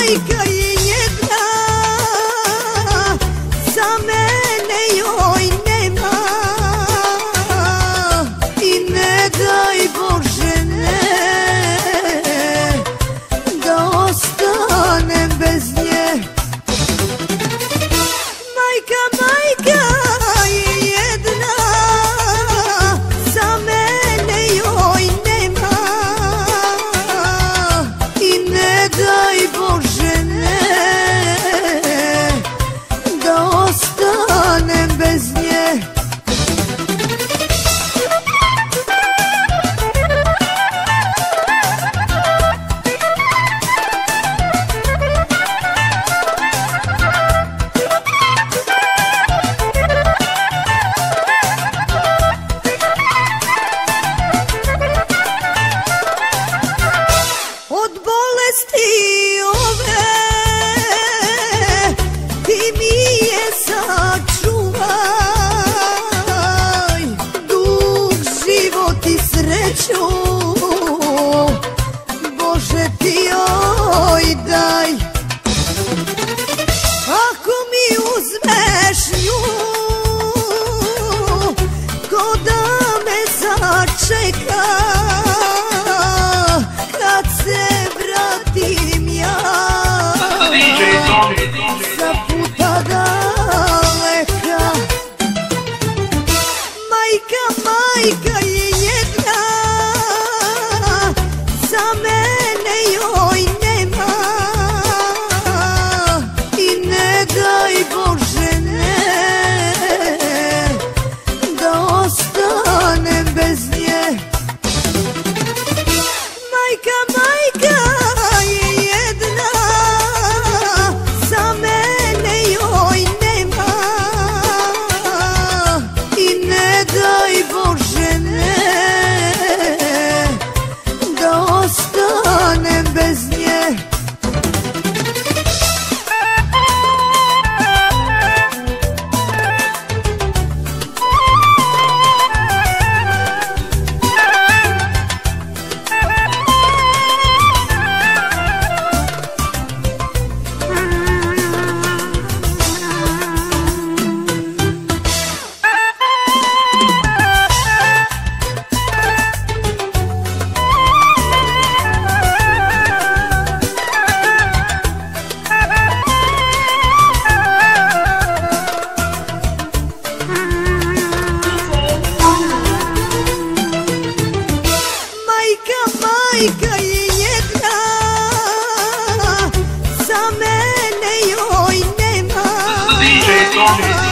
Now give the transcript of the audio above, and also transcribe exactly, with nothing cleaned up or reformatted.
majka je jedna, za mene joj nema. I ne daj Bože ne, da ostanem bez nje. Majka, majka je jedna, za mene joj nema. I ne daj Bože ne, da ostanem bez nje. Od bolesti ove ti mi je sačuvaj, dug život i sreću Bože ti joj daj. Ako mi uzmeš nju, ko da me začeka, kad se vratim ja sa puta daleka. Majka, majka je jedna, za mene joj nema. I ne daj Bože ne, da ostanem bez nje. Majka, majka je jedna, za mene joj nema. I ne daj Bože ne, da ostanem bez nje. Majka je jedna, za mene joj nema.